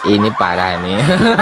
Ini parah nih.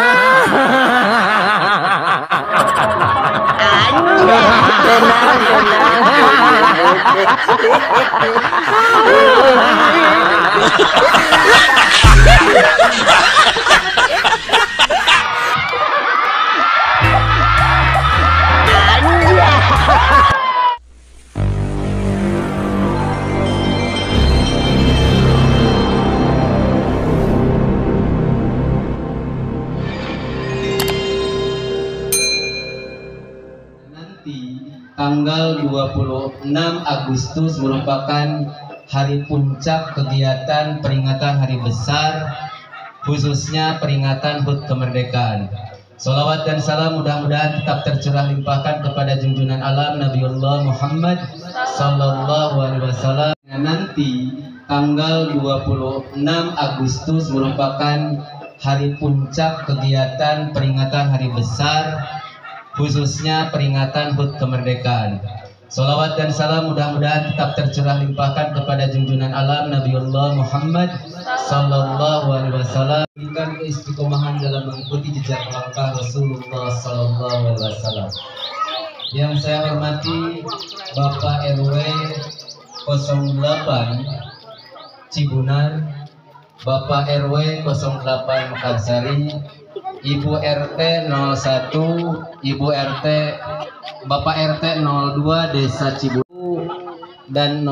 Tanggal 26 Agustus merupakan hari puncak kegiatan peringatan hari besar, khususnya peringatan HUT kemerdekaan. Sholawat dan salam mudah-mudahan tetap tercurah limpahkan kepada junjungan alam Nabiullah Muhammad Sallallahu Alaihi Wasallam. Nanti tanggal 26 Agustus merupakan hari puncak kegiatan peringatan hari besar, khususnya peringatan HUT kemerdekaan. Sholawat dan salam mudah-mudahan tetap tercurah limpahkan kepada junjungan alam Nabiullah Muhammad Sallallahu Alaihi Wasallam. Berikan keistiqomahan dalam mengikuti jejak langkah Rasulullah Sallallahu Alaihi Wasallam. Yang saya hormati Bapak RW 08 Cibunar, Bapak RW 08 Mekarsari, Ibu RT 01, Ibu RT, Bapak RT 02 Desa Cibunar dan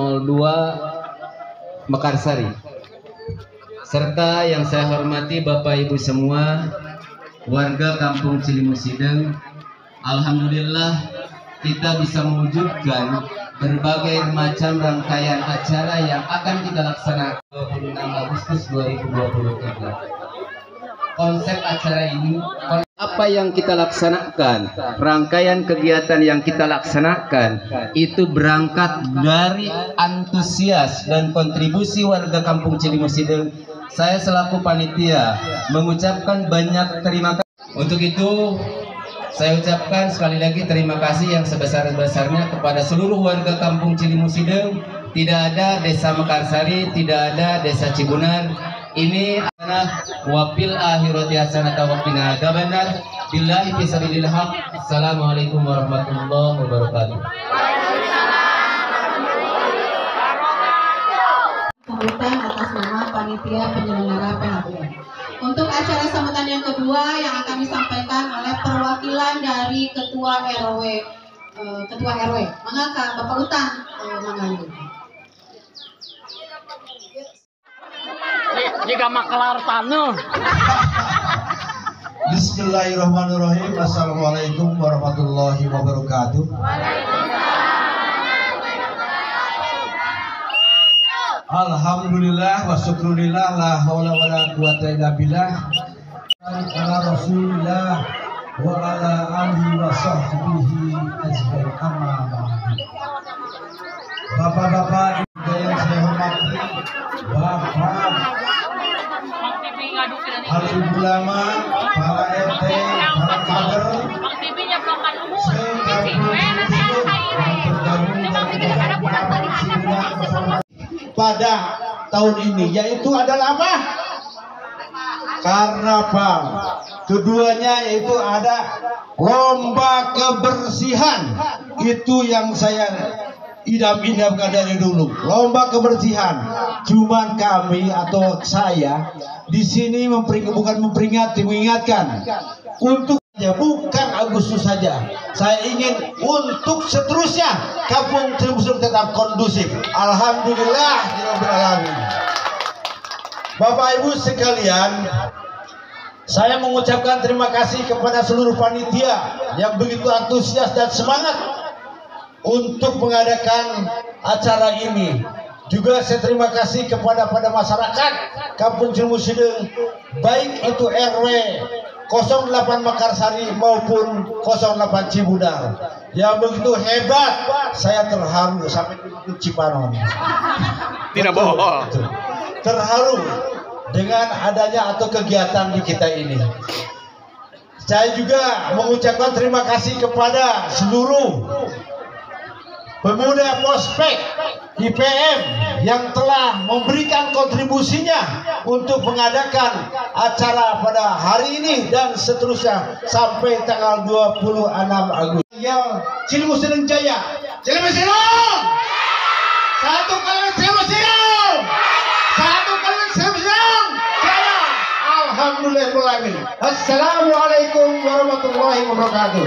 02 Mekarsari. Serta yang saya hormati Bapak Ibu semua, warga Kampung Cilimusideng. Alhamdulillah kita bisa mewujudkan berbagai macam rangkaian acara yang akan kita laksanakan 26 Agustus 2023. Konsep acara ini, apa yang kita laksanakan, rangkaian kegiatan yang kita laksanakan itu berangkat dari antusias dan kontribusi warga Kampung Cilimusideng. Saya selaku panitia mengucapkan banyak terima kasih. Untuk itu saya ucapkan sekali lagi terima kasih yang sebesar-besarnya kepada seluruh warga Kampung Cilimusideng. Tidak ada Desa Mekarsari, tidak ada Desa Cibunar. Ini adalah wafil akhirati hasanah wa qina adzabannar. Billahi fisabilil haq. Assalamualaikum warahmatullahi wabarakatuh. Sambutan atas nama panitia penyelenggara PHBL. Untuk acara sambutan yang kedua yang akan disampaikan oleh perwakilan dari Ketua RW. Maka Bapak Utang Manggayu. Jika makelar tanah. Bismillahirrahmanirrahim. Assalamualaikum warahmatullahi wabarakatuh. Alhamdulillah wa syukrulillah, la haula wa la quwata illa billah. Ala Rasulillah wa ala alihi wa sahbihi ajmain, amma ba'du. Bapak-bapak yang saya hormati, Bapak alim ulama, para RT, para kader, pada tahun ini, yaitu adalah apa? Karnaval. Keduanya yaitu ada lomba kebersihan. Itu yang saya idam-idamkan dari dulu, lomba kebersihan. Cuman kami atau saya di sini bukan memperingati, mengingatkan untuk bukan Agustus saja. Saya ingin untuk seterusnya Kampung Cilimusideng tetap kondusif. Alhamdulillah rabbil alamin. Bapak Ibu sekalian, saya mengucapkan terima kasih kepada seluruh panitia yang begitu antusias dan semangat untuk mengadakan acara ini. Juga saya terima kasih kepada masyarakat Kampung Cilimusideng, baik itu RW 08 Mekarsari maupun 08 Cibunar, yang begitu hebat. Saya terharu sampai ke Cipanon. Tidak bohong. Terharu dengan adanya atau kegiatan di kita ini. Saya juga mengucapkan terima kasih kepada seluruh pemuda prospek IPM yang telah memberikan kontribusinya untuk mengadakan acara pada hari ini dan seterusnya sampai tanggal 26 Agustus. Ya, Ciliwung Seneng Jaya. Ciliwung Seneng. Satu kali Ciliwung Seneng. Satu kali Ciliwung Seneng Jaya. Alhamdulillahirrahmanirrahim. Assalamualaikum warahmatullahi wabarakatuh.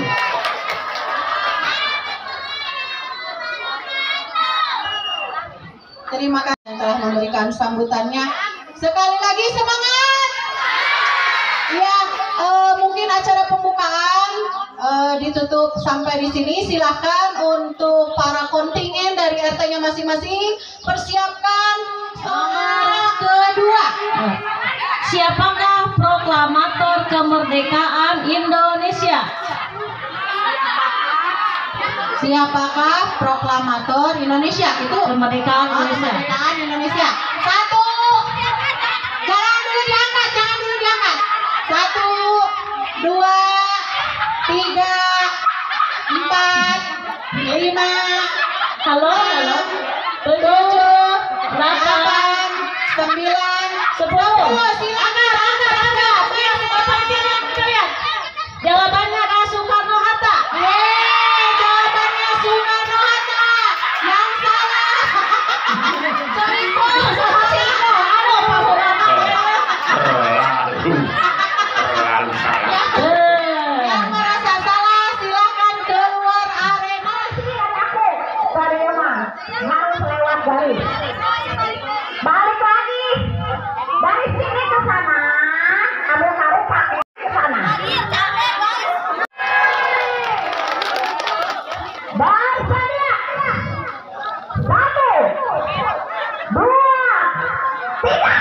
Terima kasih yang telah memberikan sambutannya. Sekali lagi semangat. Ya, mungkin acara pembukaan ditutup sampai di sini. Silahkan untuk para kontingen dari RT-nya masing-masing persiapkan suara kedua. Siapakah proklamator kemerdekaan Indonesia? Siapakah proklamator Indonesia? Itu Kemerdekaan Indonesia. Kemerdekaan Indonesia. Satu. Jangan dulu diangkat, jangan dulu diangkat. 1, 2, 3, 4, 5. Halo, 7, 8, 9, 10. Silakan, Anda. Jawabannya adalah Soekarno Hatta. Jawabannya Soekarno Hatta. Yang salah. Selingkuh. Aduh, Pak Soekarno. Yang merasa salah silakan keluar arena. Harus lewat garis. Balik lagi dari sini ke sana. Ambil taruh pakai ke sana. Bersedia. 1, 2, 3.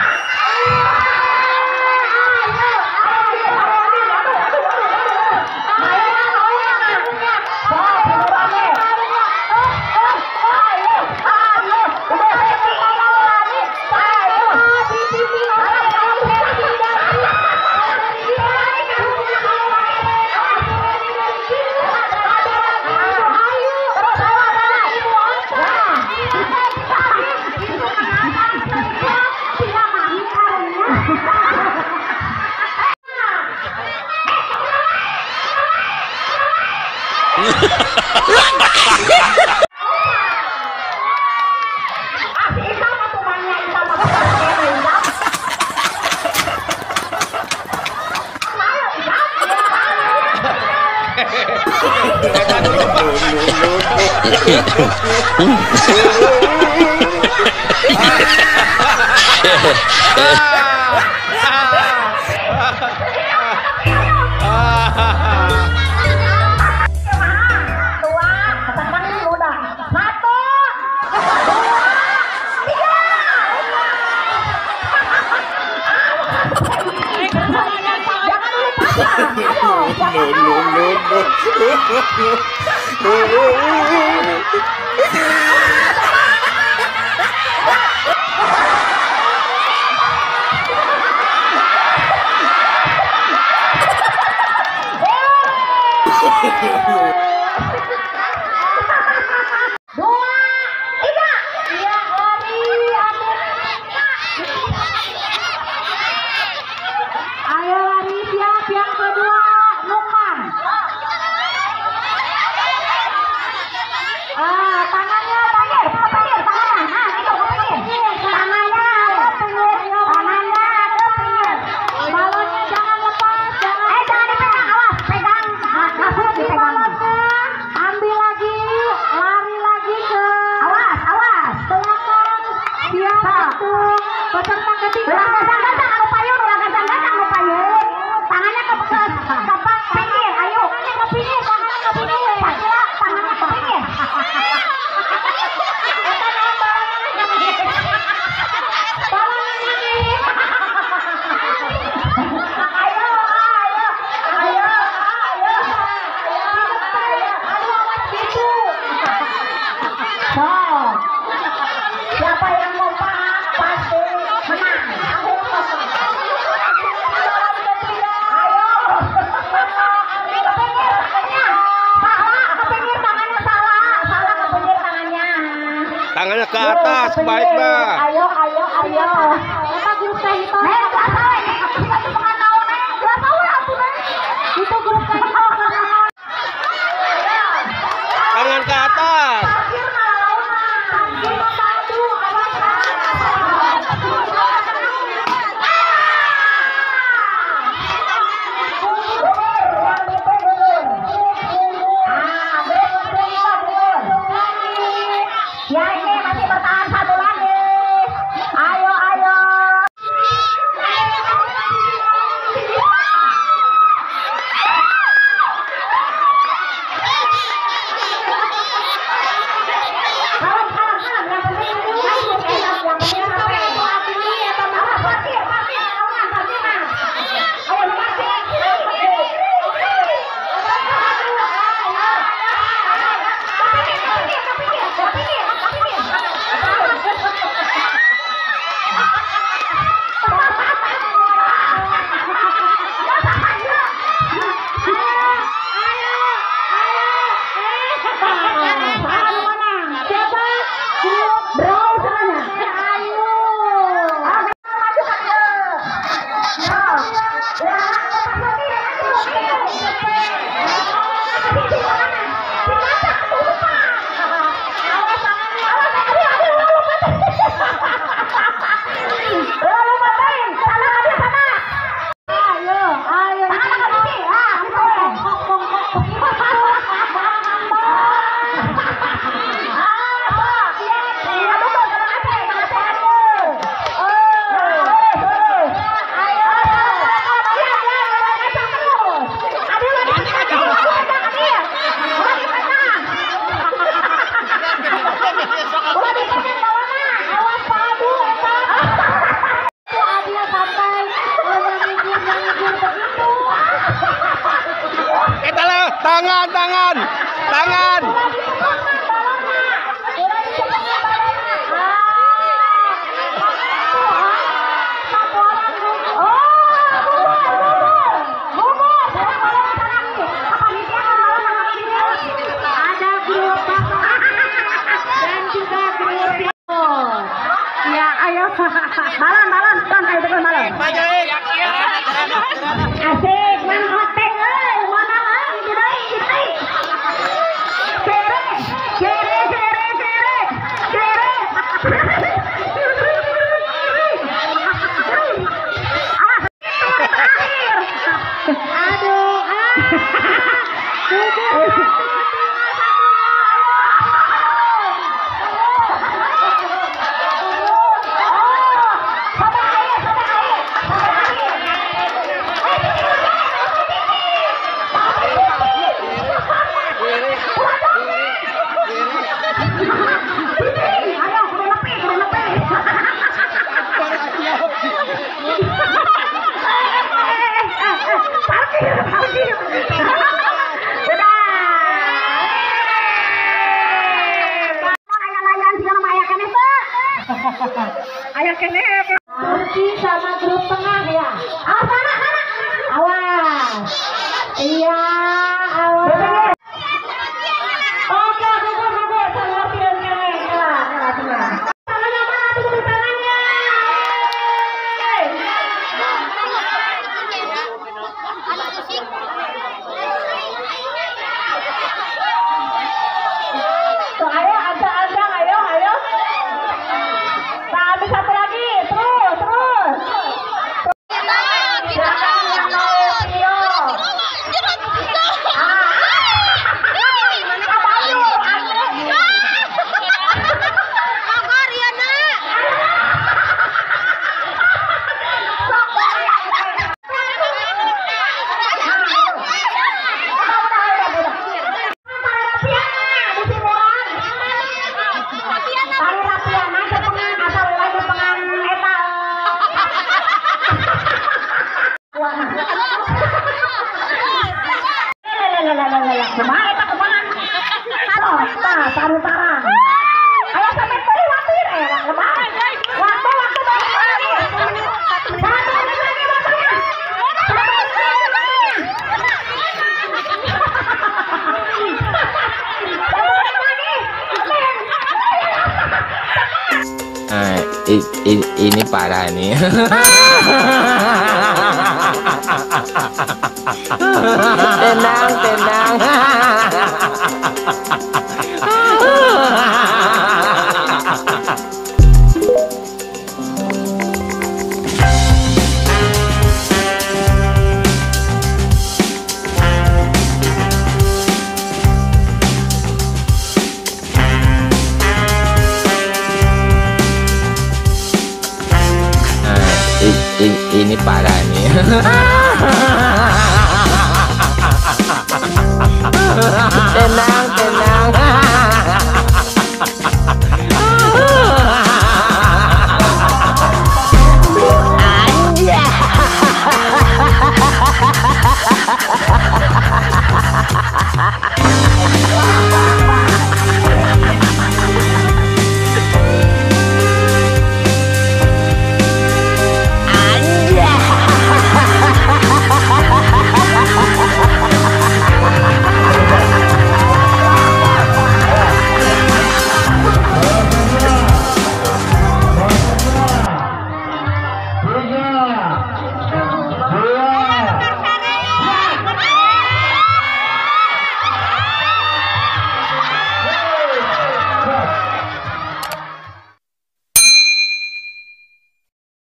Nah, ke atas, baik bah. Ayo. Apa grup teh itu? Neng, gak tahu ini. Kita cuma nggak tahu neng. Gak tahu lah tuh neng. Itu grup teh itu. Tangan ke atas. Parkir malah lawan. Satu, awas. Ya ini masih bertahan satu lagi. Ayo. Tangan. Asik, mana hotek euy, mana di deui di deui. Cere. Ayah kene Turki sama grup tengah ya. Sana. Awas. Iya, awas. Oke, gugur. Pengertian kene. Tenang. Tangannya mana tuh tangannya? Tuh, ayo. Tapi satu lagi, terus. Silakan yang mau video. Taruh. Ayo sampai tadi waktu lagi. Ini parah nih. Tenang, tenang. Ini parah nih.